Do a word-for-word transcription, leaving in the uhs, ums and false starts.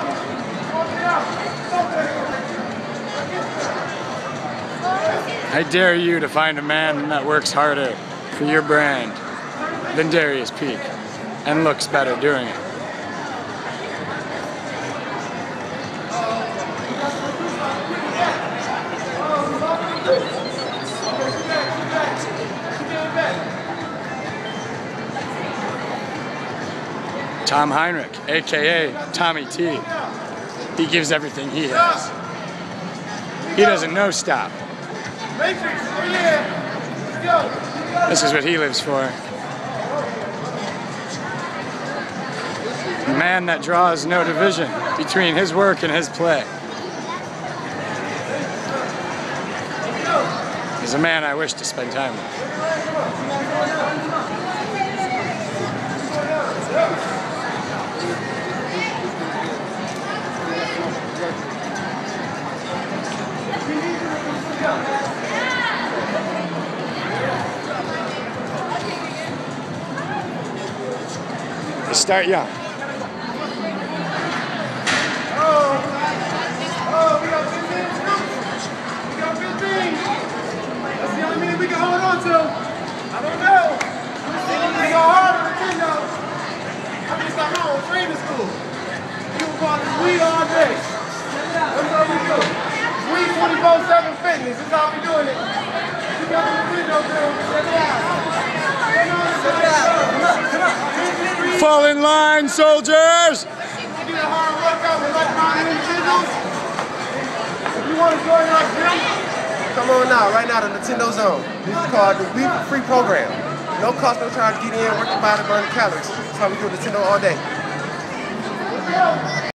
I dare you to find a man that works harder for your brand than Darius Peak and looks better doing it. Tom Heinrich, aka Tommy T. He gives everything he has. He doesn't know stop. This is what he lives for. A man that draws no division between his work and his play. He's a man I wish to spend time with. Let's start young. Oh, oh, we got fifteen scoops. We got fifteen. That's the only meeting we can hold on to. I don't know. We go hard on the ten though. I think it's like my own training school. You were going to weed all day. That's how we do. Weed twenty-four seven fitness. That's how we doing it. You got the window girl. Check it out. Check it out. Come on. Fall in line, soldiers! You need a hard workout with like-minded individuals? If you want to join our gym, come on now, right now, the Nintendo Zone. This is called the Week Free Program. No cost, no charge, get in, work your body, burn the calories. That's how we do Nintendo all day.